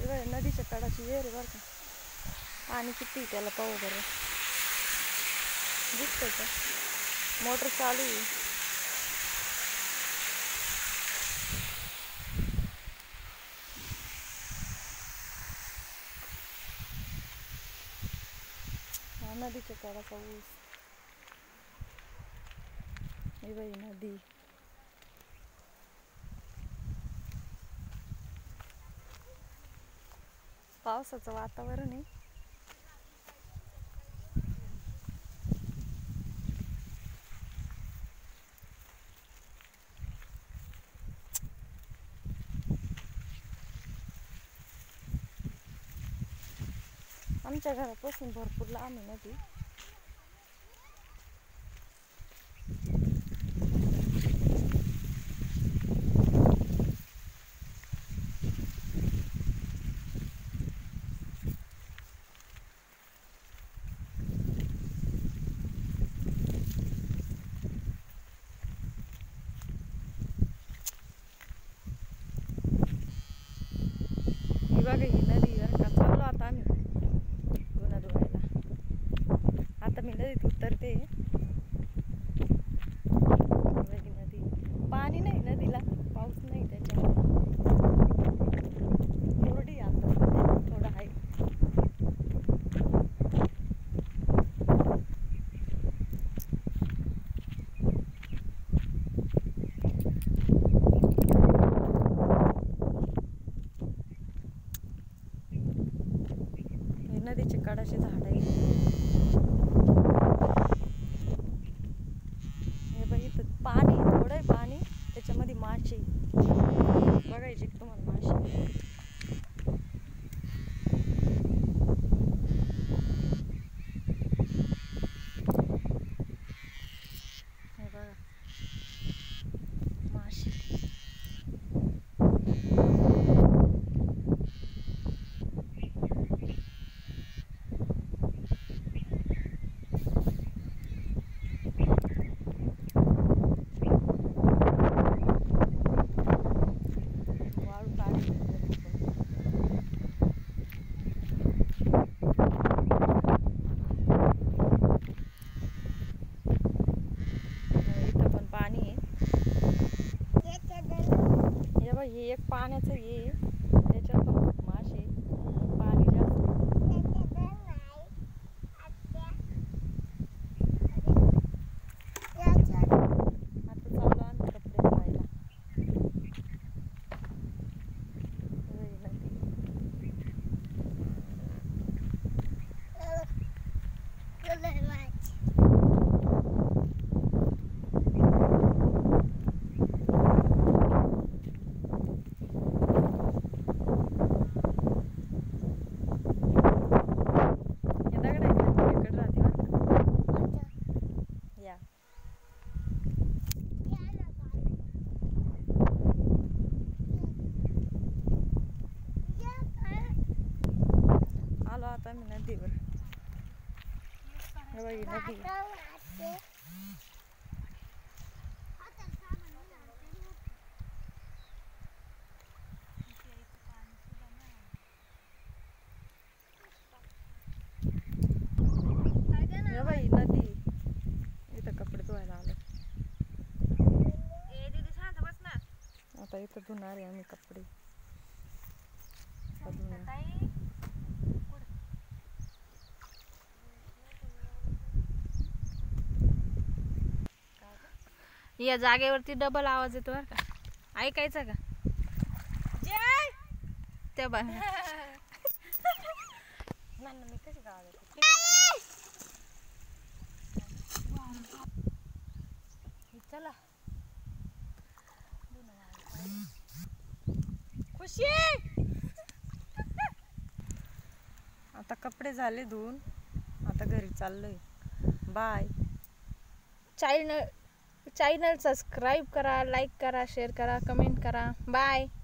नदीच्या कडाची विहीर आहे बरं का. पाणी किती त्याला पाहू बरं. दिसतंय का? मोटर चालू आहे. हा नदीच्या कडाचा ऊस. ही बाई नदी. पावसाचं वातावरण आहे. आमच्या घरापासून भरपूर लांब आहे नदी. बघा ही नदी बरं का. चाललो आता आम्ही धुणं धुवायला. आता मी नदीत उतरते. बघा नदी. पाणी नाही नदीला, पाऊस नाही त्याच्यामुळे कोरडी आता थोडं आहे. नदीचे कडाचे झाड आहे. हे बघ इथं पाणी थोडं आहे, पाणी त्याच्यामध्ये मासे बघायचे तुम्हाला. मासे हे बघा मासे. हे एक पाण्याचं हे त्याच्यात पण मासे. पाणी जास्त. आता चाललो आम्ही कपडे धुवायला. आलो आता मी नदीवर. नदी नदी. इथं कपडे धुवायला आलो. आता इथं धुणार आहे आम्ही कपडे. या जागेवरती डबल आवाज येतो बरं का. ऐकायचा का? जय त्या बा मी कशी गावाला चला. खुशी आता कपडे झाले धुवून. आता घरी चाललोय. बाय. चॅनल सबस्क्राईब करा, लाईक करा, शेअर करा, कमेंट करा. बाय.